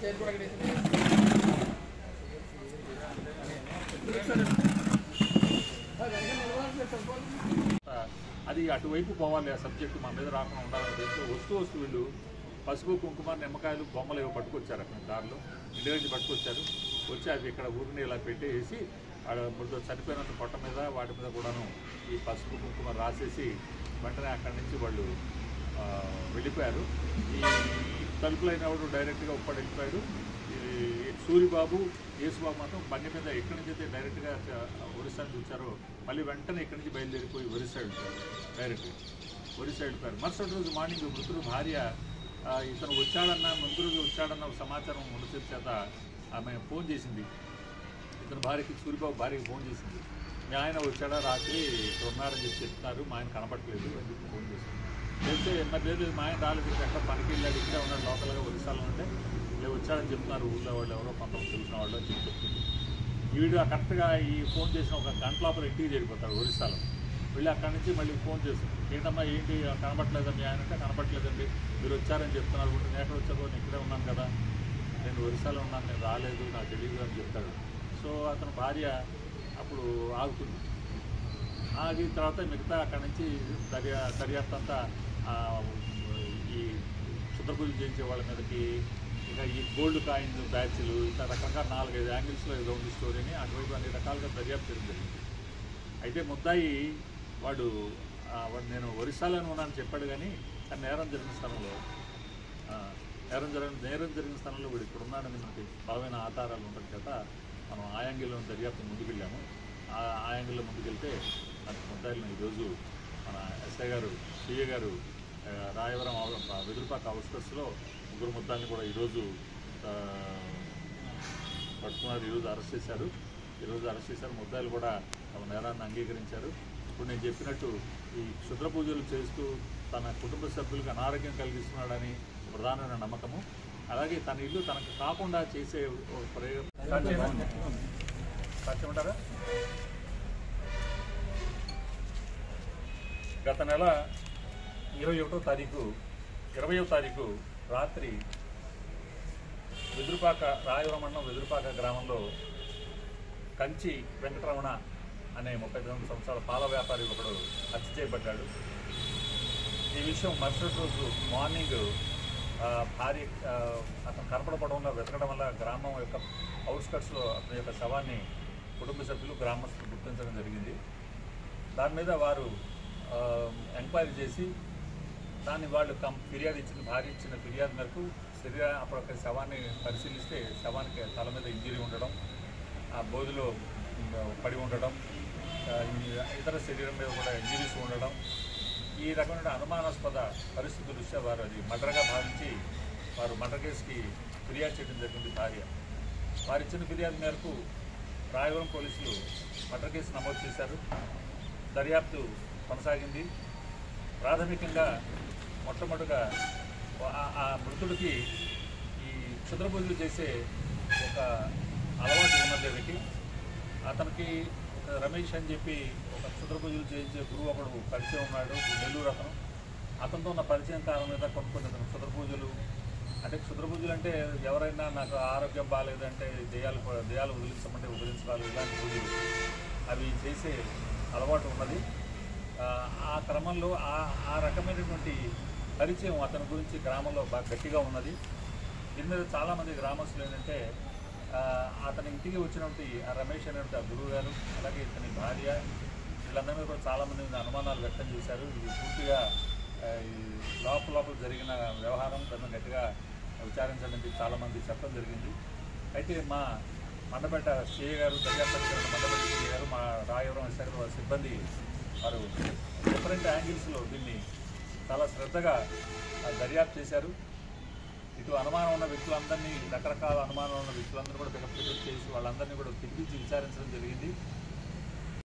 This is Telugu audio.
అది అటువైపు పోవాలి, ఆ సబ్జెక్టు మా మీద రాకుండా ఉండాలని తెలిసి వస్తూ వీళ్ళు పసుపు కుంకుమ నిమ్మకాయలు బొమ్మలు ఏవో పట్టుకొచ్చారు. అక్కడ దారిలో ఇంటి నుంచి పట్టుకొచ్చారు. వచ్చి అవి ఇక్కడ ఊరిని ఇలా పెట్టేసి ఇప్పుడు చనిపోయినంత పొట్ట మీద వాటి మీద కూడాను ఈ పసుపు కుంకుమ రాసేసి వెంటనే అక్కడి నుంచి వాళ్ళు వెళ్ళిపోయారు. ఈ తలుపులైన వాడు డైరెక్ట్గా ఒక్కడు వెళ్ళిపోయాడు. ఈ సూరిబాబు యేసుబాబు మాత్రం బండి మీద ఎక్కడి నుంచి అయితే డైరెక్ట్గా ఒరిస్సా నుంచి వచ్చారో మళ్ళీ వెంటనే ఇక్కడి నుంచి బయలుదేరిపోయి ఒరిస్సా వెళ్తారు. డైరెక్ట్గా ఒరిస్సా వెళ్ళిపోయారు. మరుసటి రోజు మార్నింగ్ మృతుడు భార్య ఇతను మృతుడు వచ్చాడన్న సమాచారం ఉన్నత చేత ఆమె ఫోన్ చేసింది. ఇతను భార్యకి, సూరిబాబు భార్యకి ఫోన్ చేసింది. మీ ఆయన వచ్చాడా, రాత్రి ఇక్కడ ఉన్నారని చెప్పి చెప్తున్నారు, మా ఆయన కనపట్లేదు అని చెప్పి ఫోన్ చేసింది. చెప్తే మరి లేదు మా ఆయన రాలేదు, ఎక్కడ పనికి వెళ్ళాడు, ఇక్కడే ఉన్నాడు లోకల్గా ఒరిస్సాలో ఉంటే లేదు వచ్చాడని చెప్తున్నారు ఊళ్ళో వాళ్ళు ఎవరో కొంతమంది తెలిసిన వాళ్ళు అని చెప్పి చెప్తుంది. వీడు కరెక్ట్గా ఈ ఫోన్ చేసిన ఒక గంట లోపల ఇంటికి చేరిపోతాడు ఒరిస్సాలో. వెళ్ళి అక్కడి నుంచి మళ్ళీ ఫోన్ చేస్తుంది. ఏంటమ్మా ఏంటి కనపట్లేదా మీ ఆయన అంటే కనపట్లేదండి, మీరు వచ్చారని చెప్తున్నారు. నేను ఎక్కడ వచ్చారో నేను ఇక్కడే ఉన్నాను కదా, నేను ఒరిస్సాలో ఉన్నాను, నేను రాలేదు, నాకు తెలియదు అని చెప్తాడు. సో అతని భార్య అప్పుడు ఆగుతుంది. ఆగిన తర్వాత మిగతా అక్కడి నుంచి దర్యాప్తు అంతా ఈ క్షుద్ర పూజలు చేయించే వాళ్ళ మీదకి, ఇక ఈ గోల్డ్ కాయిన్ బ్యాచ్లు, ఇట్లా రకరకాల 4-5 యాంగిల్స్లో ఏదో ఉంది స్టోరీని అటువైపు అన్ని రకాలుగా దర్యాప్తు జరిగింది. అయితే ముద్దాయి వాడు నేను ఒరిస్సాలోనే ఉన్నానని చెప్పాడు, కానీ నేరం జరిగిన స్థలంలో వీడు ఇక్కడ ఉన్నాడని మనకి బలమైన ఆధారాలు ఉండడం చేత మనం ఆ యాంగిల్లో దర్యాప్తు ముందుకెళ్ళాము. ఆ యాంగిల్లో ముందుకెళ్తే మనకి ముద్దాయిలను ఈరోజు మన ఎస్ఐ గారు, సిఏ గారు రాయవరం వెదురుపాక అవుట్స్కట్స్లో 3 ముద్దాయిల్ని కూడా ఈరోజు పట్టుకున్నారు. ఈరోజు అరెస్ట్ చేశారు. ముద్దాయిలు కూడా తమ నేరాన్ని అంగీకరించారు. ఇప్పుడు నేను చెప్పినట్టు ఈ క్షుద్ర పూజలు చేస్తూ తన కుటుంబ సభ్యులకు అనారోగ్యం కలిగిస్తున్నాడని ప్రధానమైన నమ్మకము. అలాగే తన ఇల్లు తనకు కాకుండా చేసే సాక్ష్యమంటారా, గత నెల 20వ తారీఖు రాత్రి రాయవరం మండలం వెదురుపాక గ్రామంలో కంచి వెంకటరమణ అనే 39 సంవత్సరాల పాల వ్యాపారి ఒకడు హత్య చేయబడ్డాడు. ఈ విషయం మరుసటి రోజు మార్నింగ్ భార్య అతను కనపడపడంలో వెతకడం వల్ల గ్రామం యొక్క అవుట్స్కట్స్లో అతని యొక్క శవాన్ని కుటుంబ సభ్యులు, గ్రామస్తులు గుర్తించడం జరిగింది. దాని మీద వారు ఎంక్వైరీ చేసి దాన్ని వాళ్ళు భార్య ఇచ్చిన ఫిర్యాదు మేరకు అప్పుడు ఒక శవాన్ని పరిశీలిస్తే శవానికి తల మీద ఇంజరీ ఉండడం, ఆ బోధిలో పడి ఉండడం, ఇతర శరీరం మీద కూడా ఇంజరీస్ ఉండడం, ఈ రకమైన అనుమానాస్పద పరిస్థితుల దృష్ట్యా వారు అది మర్డర్గా భావించి వారు మర్డర్ కేసుకి ఫిర్యాదు చేయడం జరిగింది. వారు ఇచ్చిన ఫిర్యాదు మేరకు రాయవరం పోలీసులు మర్డర్ కేసు నమోదు చేశారు. దర్యాప్తు కొనసాగింది. ప్రాథమికంగా మొట్టమొదటిగా ఆ మృతుడికి ఈ క్షుద్ర పూజలు చేసే ఒక అలవాటు ఉన్నదేవికి, అతనికి ఒక రమేష్ అని చెప్పి ఒక క్షుద్ర పూజలు చేయించే గురువు ఒకడు పరిచయం ఉన్నాడు, నెల్లూరు అతనితో ఉన్న పరిచయం కారణం మీద కొన్ని క్షుద్ర పూజలు అంటే ఎవరైనా నాకు ఆరోగ్యం బాగాలేదంటే దెయ్యాలు వదిలించమంటే వదిలించడాలు, ఇలాంటి పూజలు అవి చేసే అలవాటు ఉన్నది. ఆ క్రమంలో ఆ రకమైనటువంటి పరిచయం అతని గురించి గ్రామంలో బాగా గట్టిగా ఉన్నది. దీని మీద చాలామంది గ్రామస్తులు ఏంటంటే అతని ఇంటికి వచ్చినటువంటి ఆ రమేష్ అనేటువంటి ఆ గురువు గారు, అలాగే ఇతని భార్య, వీళ్ళందరి మీద కూడా చాలామంది అనుమానాలు వ్యక్తం చేశారు. ఇది పూర్తిగా లోపల జరిగిన వ్యవహారం దాన్ని గట్టిగా విచారించడానికి చాలామంది చెప్పడం జరిగింది. అయితే మా మండపేట సిఏ గారు, దర్యాప్తు మండపేట సిఏ గారు, మా రాయవరం ఎస్ఐ సిబ్బంది వారు డిఫరెంట్ యాంగిల్స్లో దీన్ని చాలా శ్రద్ధగా దర్యాప్తు చేశారు. ఇటు అనుమానం ఉన్న వ్యక్తులందరినీ, రకరకాల అనుమానం ఉన్న వ్యక్తులందరూ కూడా పికప్ చేసి వాళ్ళందరినీ కూడా పిలిపించి విచారించడం జరిగింది.